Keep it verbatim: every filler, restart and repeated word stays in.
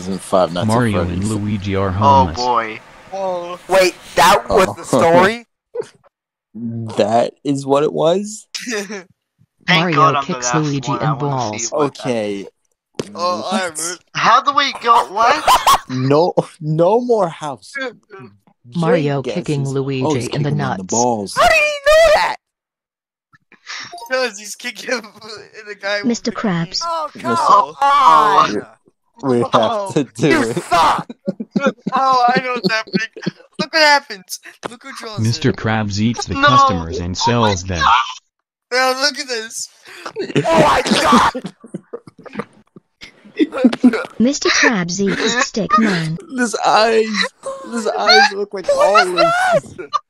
Isn't Five Nights at Mario and Freddy's? Luigi are Oh homeless. boy. Oh, wait, that was the story? That is what it was? Thank Mario God I'm the kicks last Luigi one. I in wanna balls. see what that Okay. is. Oh, I What? remember. How do we go? What? No, no more house. Mario Jay kicking guesses. Luigi Oh, he's in the kicking him in the nuts. balls. How do you know that? Because he's kicking him in the guy. Mister Krabs. Oh, come Mister on! We have Oh, to do you it. suck! Oh, I know what's happening. Look what happens. Look who draws Mister it. Krabs eats the No. customers and sells them. Now look at this. Oh my god! Mister Krabs eats Stickman. This eyes, this eyes look like olives.